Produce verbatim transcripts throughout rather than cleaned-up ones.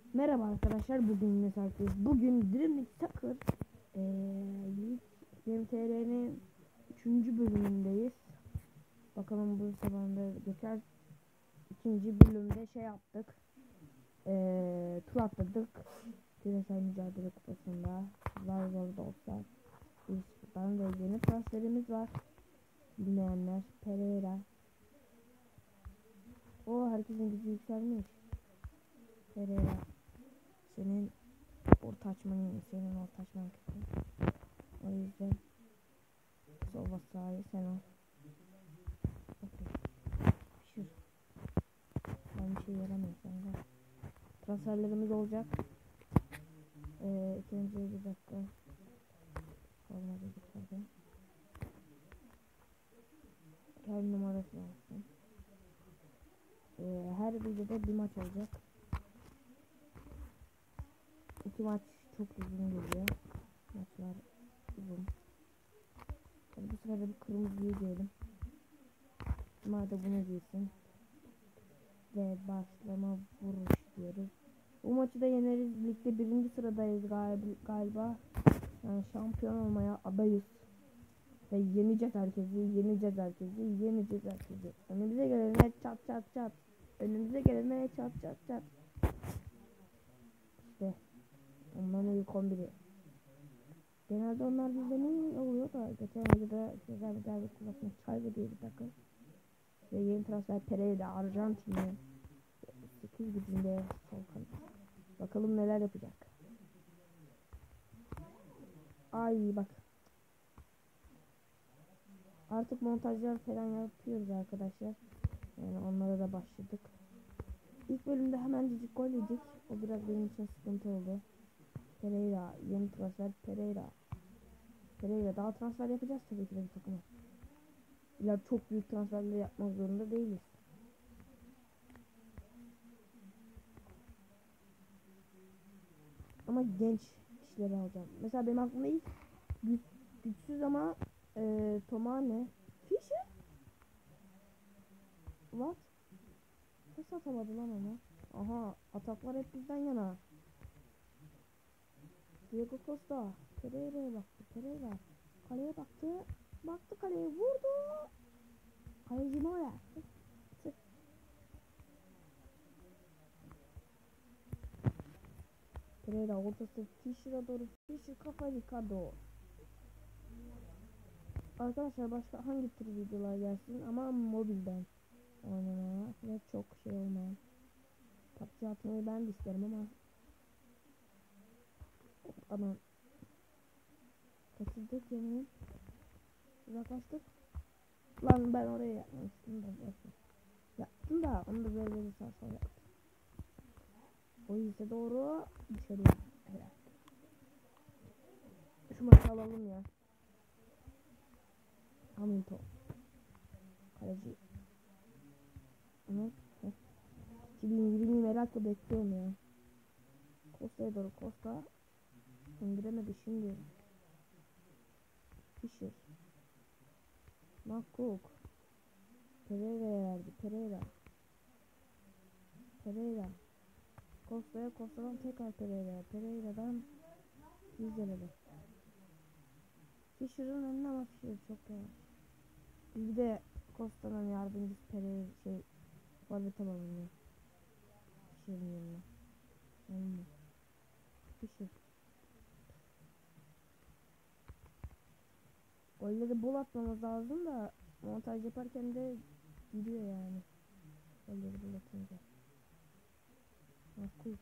Merhaba arkadaşlar, bugün ne saatteyiz? Bugün Dream League Soccer ee, yirmi T L'nin üçüncü bölümündeyiz. Bakalım bu sabahında geçer. İkinci bölümde şey yaptık. Ee, tur atladık. Küresel Mücadele Kupası'nda. Zar zor da olsa. Buradan da yeni transferimiz var. Bilmeyenler. Pereira. O herkesin gücü yükselmiş. Pereira. Senin orta açman iyi. Senin orta açman kötü. O yüzden sol basayı sen al. Okey. Pişir. Ben bir şey yaramıyor sende. Transferlerimiz olacak. Ee, ikinci bir dakika. Olmadı gitmedi. Kendi numarası olsun. Ee, her videoda bir maç olacak. İki maç çok uzun geliyor. Maçlar uzun. Hadi bu sırada bir kırmızıyı giyelim. Cuma da bunu giysin. Ve başlama vuruş diyoruz. Bu maçı da yeneriz. Ligde birinci sıradayız galiba. Yani şampiyon olmaya adayız. Ve yeneceğiz herkesi, yeneceğiz herkesi, yeneceğiz herkesi. Önümüze gelene çat çat çat. Önümüze gelene çat çat çat. İşte onların ilk on biri. Genelde onlar bizde ne oluyor da geçen videoda Küresel Mücadele Kupası'nı kaybediyor bir takım. Ve yeni transfer Pereira Arjantin'e sekiz gücünde sol kanat. Bakalım neler yapacak. Ay bak. Artık montajlar falan yapıyoruz arkadaşlar. Yani onlara da başladık. İlk bölümde hemen cicik gol yedik. O biraz benim için sıkıntı oldu. Pereira, yeni transfer Pereira. Pereira daha transfer yapacağız tabii ki de bu takıma. İler çok büyük transferler yapmak zorunda değiliz. Ama genç kişileri alacağım. Mesela benim aklımda ilk güç, güçsüz ama e, Tomane. Fischer? What? Nasıl atamadı lan onu? Aha, ataklar hep bizden yana. Diego Costa. Pereira'ya baktı. Pereira. Kaleye baktı. Baktı kaleye. Vurdu. Kaleci Neuer. Pereira ortası Fischer'a doğru. Fischer kafa Ricardo. Arkadaşlar başka hangi tür videolar gelsin ama mobilden oynamaya ve çok şey olmayan. P U B G atmayı ben de isterim ama ama kaçırdık yemin. Uzaklaştık. Lan ben oraya yapmıştım da yaptım. Yaptım da onu da böyle bir sağ sol yaptım. O yüzden doğru dışarıya. Evet. Şu maçı alalım ya. Hamilton. Kaleci. Hı? iki bin yirmiyi merakla bekliyorum ya. Costa'ya doğru Costa. İndiremedi şimdi. Fischer. McCook. Pereira'ya verdi. Pereira. Pereira. Costa'ya, Costa'dan tekrar Pereira'ya. Pereira'dan Fischer'e. Fischer'ın önüne ama Fischer çok yavaş. Bir de Costa'nın yardımcısı Pereira şey forvet alalım ya. Fischer'in yanına. Olmaz. Fischer. Golleri bol atmamız lazım da montaj yaparken de gidiyor yani. Golleri bol atınca. Makul.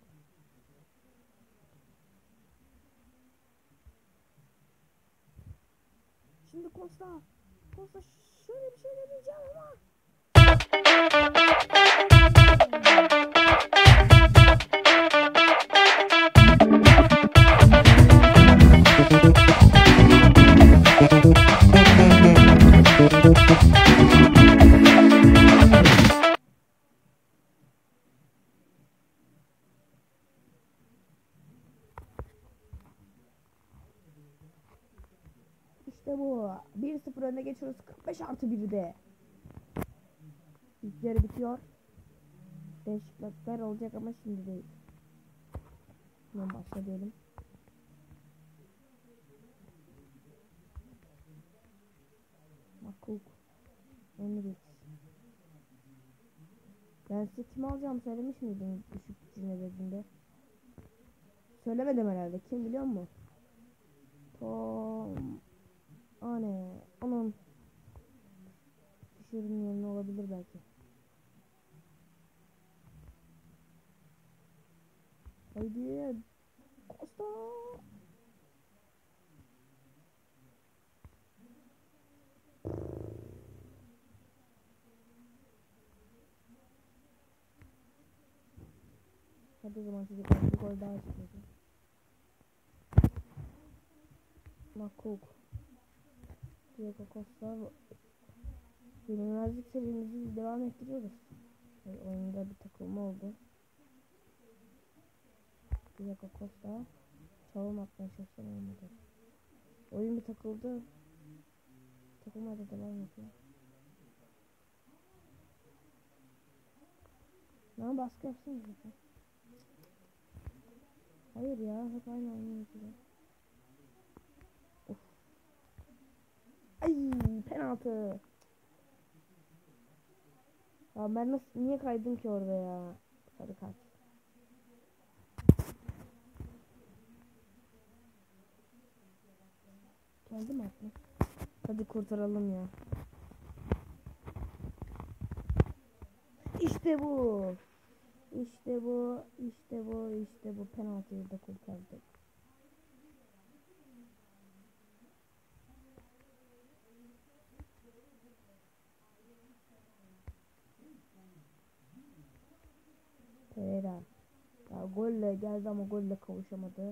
Şimdi Costa. Costa şöyle bir şey deneyeceğim ama. İşte bu. bir sıfır önde geçiyoruz. kırk beş artı birde. İlk yarı bitiyor. Değişiklikler olacak ama şimdi değil. Hemen başla diyelim. Makuk. Emirates. Ben size kim alacağımı söylemiş miydim düşük cümlelerinde? Söylemedim herhalde. Kim biliyor musun? Tom. Ane. Onun. Fisher'ın yerine olabilir belki. Haydi. Costa. Hadi o zaman çocuklar bir gol daha çıkacak. Makuk. Diego Costa. Yenilmezlik serimizi devam ettiriyoruz. Yani oyunda bir takılma oldu. Diego Costa. Çalım atmaya çalıştım olmadı. Oyun bir takıldı. Takılmaya da devam ediyor. Lan baskı yapsın zaten. Hayır ya, hep aynı aynı yapıyor. Of. Ay, penaltı. Ya ben nasıl, niye kaydım ki orada ya? Sarı kart. Geldi mi aklı? Hadi kurtaralım ya. İşte bu. İşte bu. İşte bu. İşte bu. Penaltıyı da kurtardık. Pereira. Ya golle geldi ama golle kavuşamadı.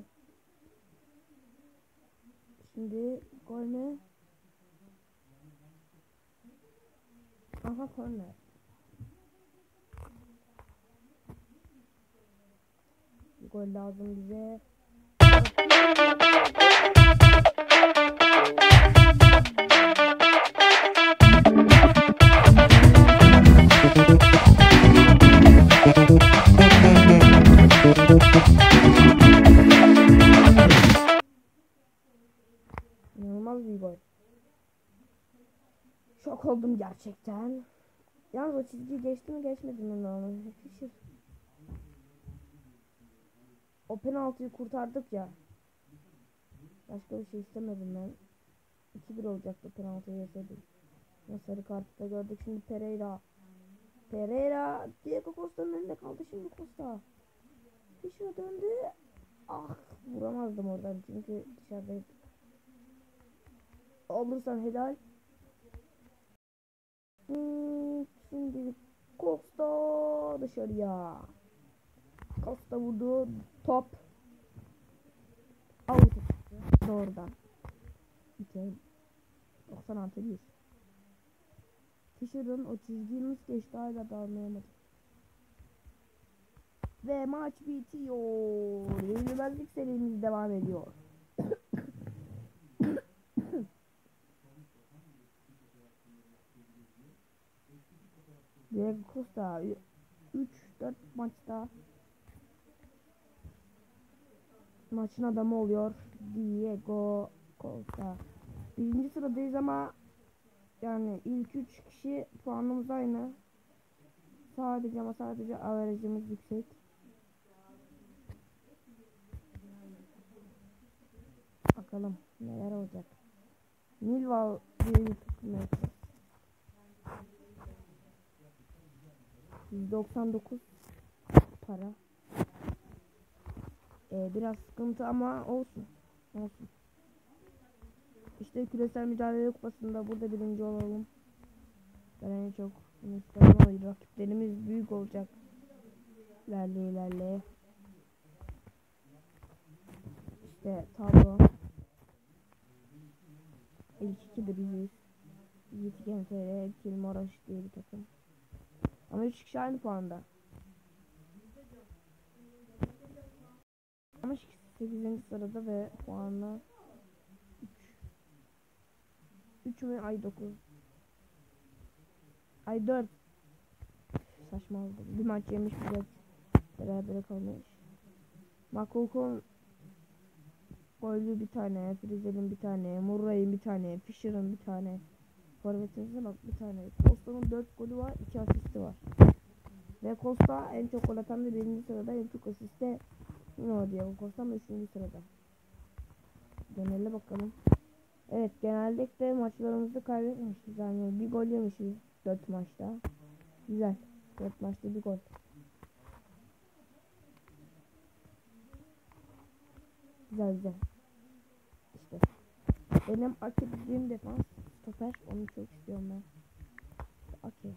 Şimdi gol ne? Aha, korner. Bir gol lazım bize. İnanılmaz bir gol. Şok oldum gerçekten. Yalnız o çizgiyi geçti mi geçmedi mi lan? Fisher. O penaltıyı kurtardık ya. Başka bir şey istemedim ben. iki bir olacaktı penaltıyı yeseydik. Sarı kartı da gördük. Şimdi Pereira. Pereira. Diego Costa'nın önünde kaldı şimdi Costa. Fisher'a döndü. Ah, vuramazdım oradan çünkü dışarıdaydık. Olursan helal. Hmm, şimdi Costa dışarıya. Costa vurdu. Top. Out çıktı. Doğrudan. İki. doksan altı bir. Fisher'ın o çizgiyi nasıl geçti hala da anlayamadım. Ve maç bitiyor. Yenilmezlik serimiz devam ediyor. Diego Costa üç dört maçta maçın adamı oluyor. Diego Costa. Birinci sıradayız ama yani ilk üç kişi puanımız aynı. Sadece ama sadece averajımız yüksek. Bakalım neler olacak. Millwall diye bir takım yapacağız. yüz doksan dokuz para. Ee, biraz sıkıntı ama olsun. Olsun. İşte küresel mücadele kupasında burada birinci olalım. Ben en çok bunu isterim ama rakiplerimiz büyük olacak. İlerle ilerle. İşte tablo. İlk iki de biziz. Yiğit G M T R, Kilmoraş diye bir takım. Ama üç kişi aynı puanda. Ama sekizinci sırada ve puanla üç. üç mü? Ay dokuz. Ay dört. Saçma oldu. Bir maç yemiş, bir de beraber kalmış. Makok'un gollü bir tane, Frizel'in bir tane, Murray'ın bir tane, Fischer'ın bir tane. Forvet'inize bak bir tane. Costa'nın dört golü var, iki asisti var. Ve Costa en çok gol atan da birinci sırada, en çok asiste no Diego Costa üçüncü sırada. Genelde bakalım. Evet, genellikle maçlarımızı kaybetmişiz. Yani bir gol yemişiz dört maçta. Güzel. dört maçta bir gol. Güzel güzel. İşte. Benim Ake dediğim defans stoper. Onu çok istiyorum ben. Ake.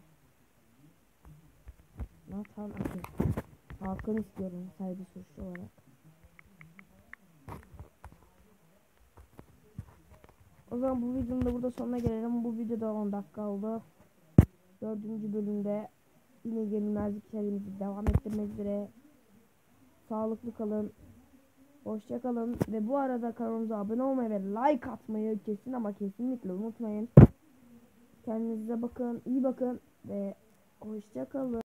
Nathan Ake. Hakan istiyorum saygı suçlu olarak. O zaman bu videonun da burada sonuna gelelim. Bu videoda on dakika oldu. Dördüncü bölümde yine yenilmezlik serimizi devam ettirmek üzere. Sağlıklı kalın. Hoşça kalın. Ve bu arada kanalımıza abone olmayı ve like atmayı kesin ama kesinlikle unutmayın. Kendinize bakın. İyi bakın. Ve hoşça kalın.